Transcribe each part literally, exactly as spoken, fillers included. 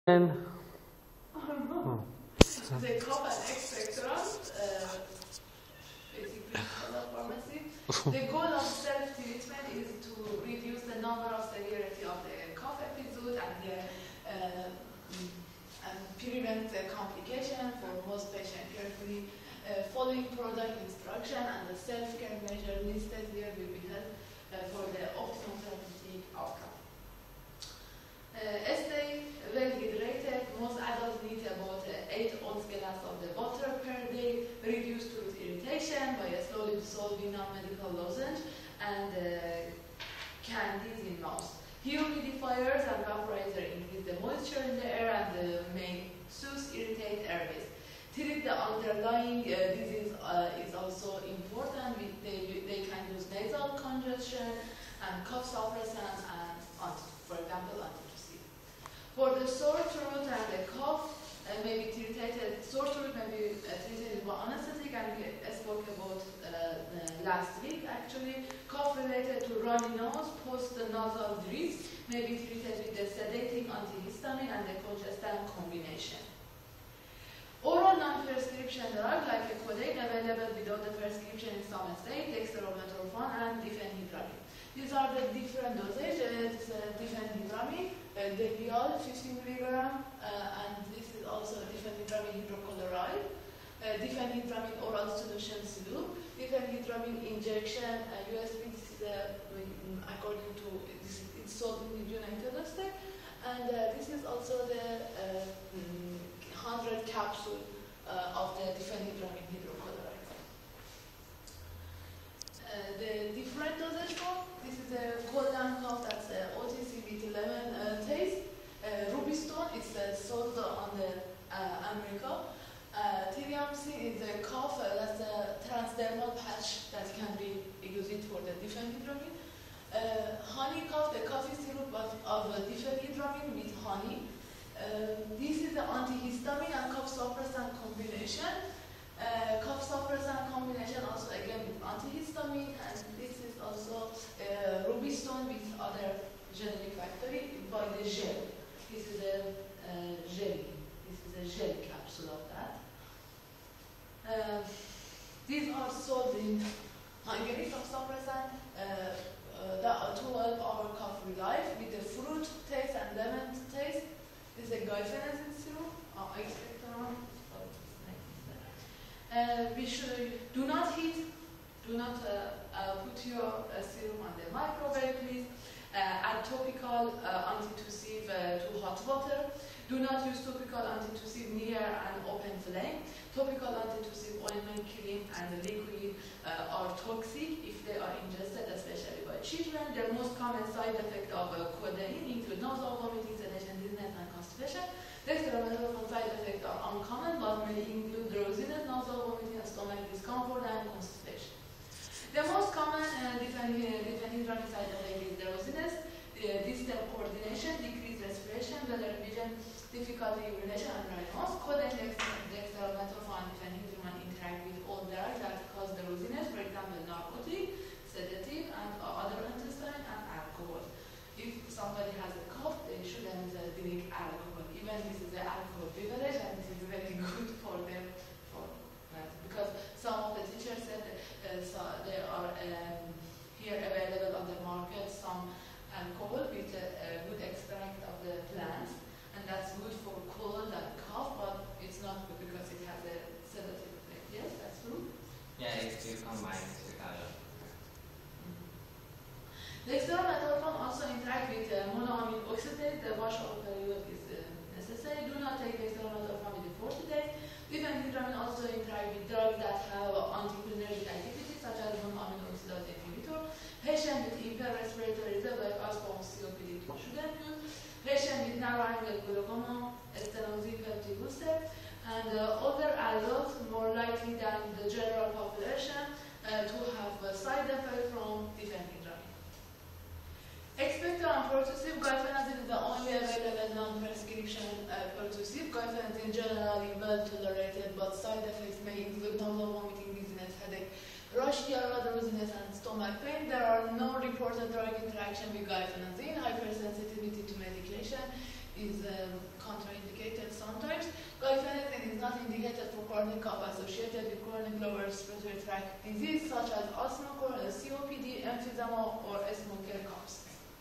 And oh. The cough and expectorant, uh, basically pharmacy. The goal of self-treatment is to reduce the number of severity of the cough episode and, the, uh, and prevent the complication for most patients. Carefully uh, following product instruction and the self-care measure listed here will be helpful uh, for the optimal therapeutic outcome. Uh, stay well hydrated. Most adults need about uh, eight ounce glass of the water per day. Reduce tooth irritation by a slowly dissolving non-medical lozenge and uh, candies in mouth. Humidifiers and vaporizer increase the moisture in the air and uh, may soothe irritate airways. Treat the underlying uh, disease uh, is also important. We, they, they can use nasal congestion and cough suppressant and, for example, antitussive. For the sore throat and the cough, uh, may be treated, sore throat may be uh, treated with anesthetic, and we spoke about uh, uh, last week actually. Cough related to runny nose, post-nasal drips may be treated with the sedating antihistamine and the congestant combination. Oral non-prescription drug like a codeine available without the prescription in some states, dextromethorphan and diphenhydramine. These are the different dosages. It's uh, diphenhydramine, uh, Debiol fifty milligram, uh, and this is also diphenhydramine hydrochloride. Uh, diphenhydramine oral solution solute, diphenhydramine injection, uh, U S B. This is uh, according to this, it's sold in the United States, and uh, this is also the uh, mm, one hundred capsule uh, of the diphenhydramine hydrochloride. Uh, the different dosage form. This is a cold and cough, that's a O T C with eleven uh, taste. Uh, Rubistone, it's uh, sold on the uh, America. Uh, Tiriamycin is a cough, uh, that's a transdermal patch that can be used for the diphenhydramine. Uh, honey cough, the coffee syrup of, of uh, diphenhydramine with honey. Uh, this is the antihistamine and cough suppressant combination. Uh, cough suppressant combination also again with antihistamine, and this is also uh, Rubistone with other generic factory by the gel. This is a uh, jelly. This is a gel capsule of that. Uh, these are sold in Hungary, cough suppressant. Uh, uh, the twelve hour cough relief with the fruit taste and lemon taste. This is a guaifenesin syrup. Oh, expectorant. Uh, we should do not heat, do not uh, uh, put your uh, serum on the microwave, please. Uh, add topical uh, antitussive uh, to hot water. Do not use topical antitussive near an open flame. Topical antitussive ointment, cream, and liquid uh, are toxic if they are ingested, especially by children. The most common side effect of uh, codeine include nasal vomiting, sedation, dizziness, and constipation. Dextromethorphan side effects are uncommon, but may include drowsiness, nasal vomiting, stomach discomfort, and constipation. The most common uh, diphenhydramine side effect is drowsiness, uh, distal coordination, decreased respiration, blurred vision, difficulty urination, and dry nose. Codeine, dextromethorphan, and diphenhydramine interact with all drugs that cause drowsiness, for example, narcotic, sedative, and uh, other antihistamine, and alcohol. If somebody has a cough, they shouldn't uh, drink alcohol. Even this is an alcohol beverage, and this is very good for them, for uh, because some of the teachers said that, uh, so there are um, here available on the market some alcohol with a, a good extract of the plants, and that's good for cold and cough, but it's not good because it has a sedative effect. Yes, that's true. Yeah, it's to combine together. Dextromethorphan also interact with uh, monoamine oxidase. The washout period is uh, necessary. Do not take dextromethorphan within forty days. Diphenhydramine also interact with drugs that have anticholinergic activity, such as monoamine oxidase inhibitor. Patient with impaired respiratory rhythm like asthma or C O P D shouldn't use. Patient with narrow-angle glaucoma, stenosis peptic ulcer, and uh, older adults more likely than the general population uh, to have a side effect from diphenhydramine. Expectorant pertussive, guaifenesin is the only available non-prescription uh, pertussive. Guaifenesin generally well tolerated, but side effects may include nasal vomiting, dizziness, headache, rash, diarrhea, drowsiness, and stomach pain. There are no reported drug interaction with guaifenesin. Hypersensitivity to medication is um, contraindicated sometimes. Guaifenesin is not indicated for chronic cough associated with chronic lower respiratory tract disease such as asthma, C O P D, emphysema, or smoker coughs.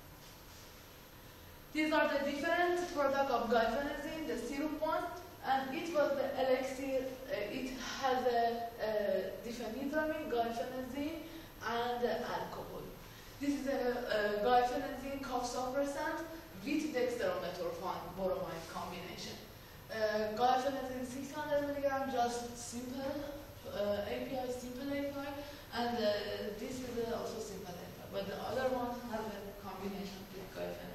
These are the different products of guaifenesin, the syrup one, and it was the elixir. Uh, it has a uh, diphenhydramine, guaifenesin, and uh, alcohol. This is a, a guaifenesin cough suppressant with dextromethorphan boromide combination. Uh, guaifenesin six hundred milligram, just simple uh, A P I, simple A P I, and uh, this is uh, also simple A P I, but the other one has a combination with guaifenesin.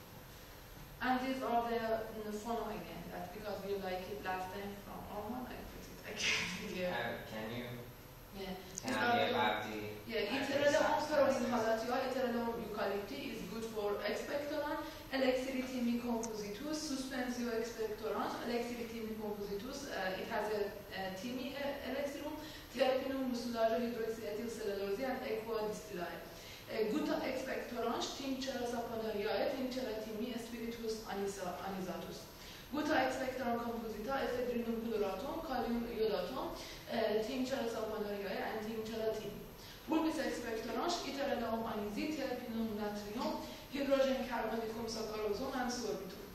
And these are the, the phono again, that's because we like it last time from Orman, I put it again here. Uh, can you Yeah. tell me about the... Yeah, iteradon peroinhalati or iteradon eucalypti is good for expectorant, Elexirithymia compositus, suspensio expectorant, Elexirithymia compositus, uh, it has a, a Thymi elexirun, Terpinum muscularis hydroxyethyl cellulose, and Equadistillae. Uh, Gutta expectorant, Tinctura saponariae, Tinctura Thymi, Spiritus anisatus. Gutta expectorant composita, ephedrinum chloratum, Kalium iodatum, uh, Tinctura saponariae, and Tinctura Thymi. Pulvis expectorant, Iteradon anisi, Terpinum natrium, hydrogen carbonicum saccharosum, and sorbitum.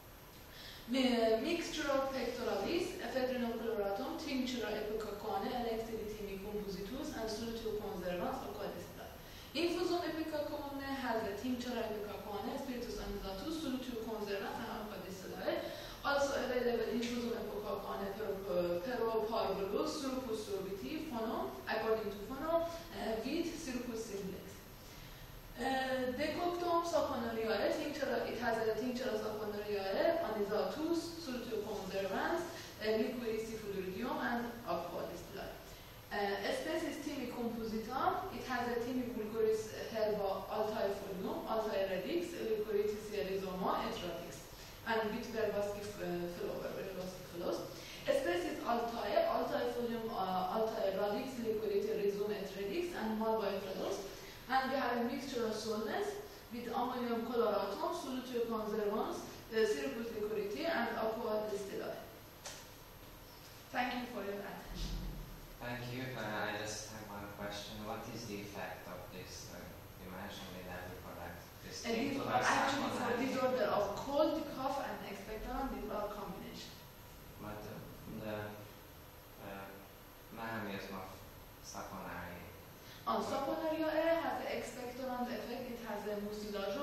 Mixture of pectoralis, ephedrinum chloratum, Tinctura epicacoane, Elexirithymia compositus, and Solutio conservans, Aquadistilla. Infusum epicacoane has the Tinctura epicacoane, Spiritus anisatus, Solutio conservans, and Aquadistillae. Also available infusum epicacoane peroparvulus, Syrupus sorbiti, phono, according to phono, uh, with Syrupus simplex. Uh, Decoctum saponariae, tinctura, it has a Tinctura saponariae, anisatus, Solutio conservans, uh, liquidis fluoridium, and Aquadistillae. Uh, species Thymi composita, it has a Thymi vulgaris herba altae folium, altae radix, liquoritis rhizoma, et radix, and bit verbasci phlower, verbasci phlos. Species altae, altae folium, uh, altae radix, liquoritis rhizom, et radix, and malvae phlos. And we have a mixture of solvents with ammonium chloratum, Solutio conservans, uh, Syrupus liquoriti, and Aquadistillae. Thank you for your attention. Thank you. Uh, I just have one question. What is the effect of this? Uh, you mentioned in every product. This And these are actually for disorder of cold, cough, and expectorant, these are combination. But uh, the uh, mechanism of saponari. On saponariae has the expectorant effect, it has a mucilage